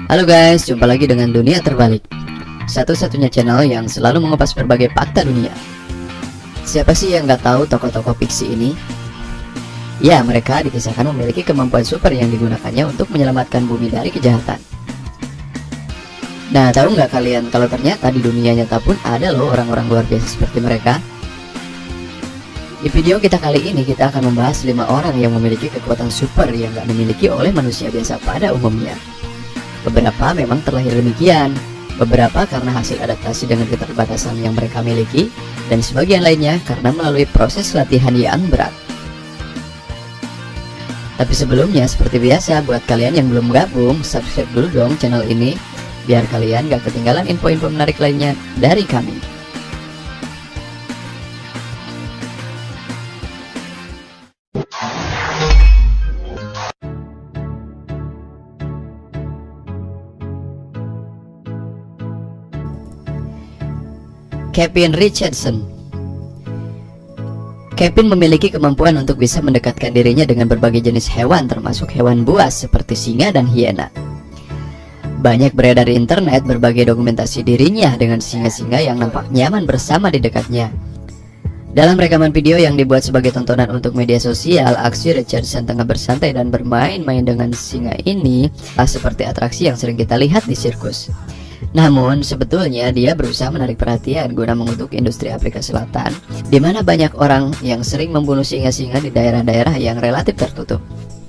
Halo guys, jumpa lagi dengan Dunia Terbalik, satu-satunya channel yang selalu mengupas berbagai fakta dunia. Siapa sih yang nggak tahu tokoh-tokoh fiksi ini? Ya, mereka dikisahkan memiliki kemampuan super yang digunakannya untuk menyelamatkan bumi dari kejahatan. Nah, tahu nggak kalian kalau ternyata di dunia nyata pun ada loh orang-orang luar biasa seperti mereka? Di video kita kali ini kita akan membahas 5 orang yang memiliki kekuatan super yang nggak dimiliki oleh manusia biasa pada umumnya. Beberapa memang terlahir demikian, beberapa karena hasil adaptasi dengan keterbatasan yang mereka miliki, dan sebagian lainnya karena melalui proses latihan yang berat. Tapi sebelumnya, seperti biasa, buat kalian yang belum gabung, subscribe dulu dong channel ini, biar kalian gak ketinggalan info-info menarik lainnya dari kami. Kevin Richardson. Kevin memiliki kemampuan untuk bisa mendekatkan dirinya dengan berbagai jenis hewan, termasuk hewan buas seperti singa dan hiena. Banyak beredar di internet berbagai dokumentasi dirinya dengan singa-singa yang nampak nyaman bersama di dekatnya. Dalam rekaman video yang dibuat sebagai tontonan untuk media sosial, aksi Richardson tengah bersantai dan bermain-main dengan singa ini seperti atraksi yang sering kita lihat di sirkus. Namun sebetulnya dia berusaha menarik perhatian guna mengutuk industri Afrika Selatan, di mana banyak orang yang sering membunuh singa-singa di daerah-daerah yang relatif tertutup.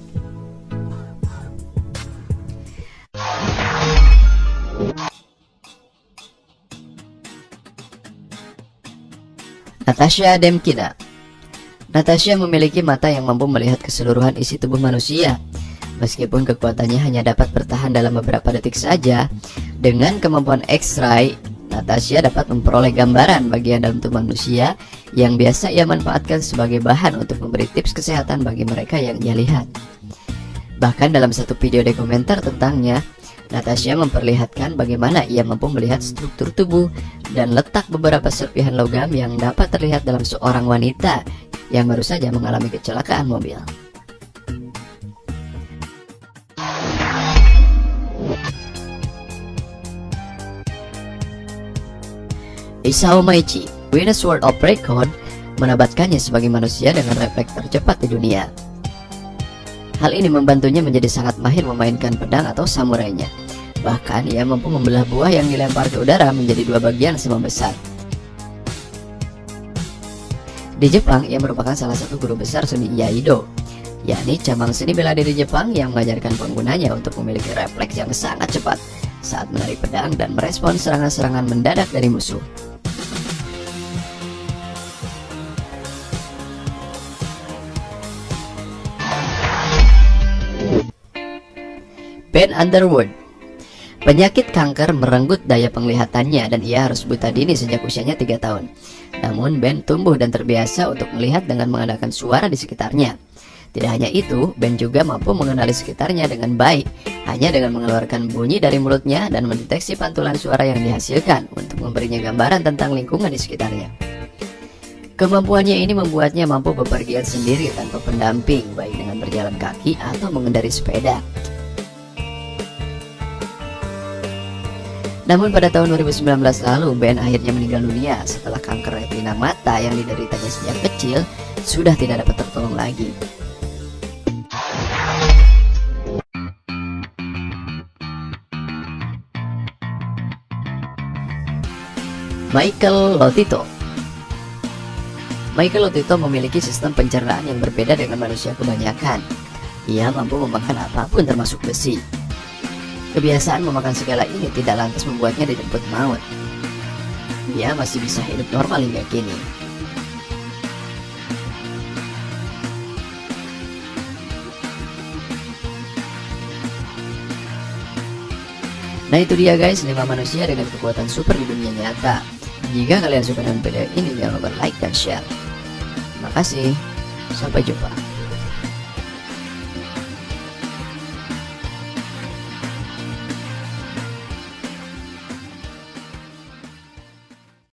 Natasha Demkina. Natasha memiliki mata yang mampu melihat keseluruhan isi tubuh manusia. Meskipun kekuatannya hanya dapat bertahan dalam beberapa detik saja, dengan kemampuan X-ray, Natasha dapat memperoleh gambaran bagian dalam tubuh manusia yang biasa ia manfaatkan sebagai bahan untuk memberi tips kesehatan bagi mereka yang ia lihat. Bahkan dalam satu video dokumenter tentangnya, Natasha memperlihatkan bagaimana ia mampu melihat struktur tubuh dan letak beberapa serpihan logam yang dapat terlihat dalam seorang wanita yang baru saja mengalami kecelakaan mobil. Isao Maichi, Guinness World of Record, menobatkannya sebagai manusia dengan refleks tercepat di dunia. Hal ini membantunya menjadi sangat mahir memainkan pedang atau samurainya. Bahkan ia mampu membelah buah yang dilempar ke udara menjadi 2 bagian sama besar. Di Jepang, ia merupakan salah satu guru besar seni Iaido, yakni cabang seni bela diri Jepang yang mengajarkan penggunanya untuk memiliki refleks yang sangat cepat saat menarik pedang dan merespons serangan-serangan mendadak dari musuh. Ben Underwood. Penyakit kanker merenggut daya penglihatannya dan ia harus buta dini sejak usianya 3 tahun. Namun Ben tumbuh dan terbiasa untuk melihat dengan mengandalkan suara di sekitarnya. Tidak hanya itu, Ben juga mampu mengenali sekitarnya dengan baik, hanya dengan mengeluarkan bunyi dari mulutnya dan mendeteksi pantulan suara yang dihasilkan untuk memberinya gambaran tentang lingkungan di sekitarnya. Kemampuannya ini membuatnya mampu bepergian sendiri tanpa pendamping, baik dengan berjalan kaki atau mengendarai sepeda. Namun pada tahun 2019 lalu, Ben akhirnya meninggal dunia setelah kanker retina mata yang dideritanya sejak kecil sudah tidak dapat tertolong lagi. Michael Lotito. Michael Lotito memiliki sistem pencernaan yang berbeda dengan manusia kebanyakan. Ia mampu memakan apapun termasuk besi. Kebiasaan memakan segala ini tidak lantas membuatnya dijemput maut. Dia masih bisa hidup normal hingga kini. Nah itu dia guys, 5 manusia dengan kekuatan super di dunia nyata. Jika kalian suka dengan video ini, jangan lupa like dan share. Terima kasih, sampai jumpa.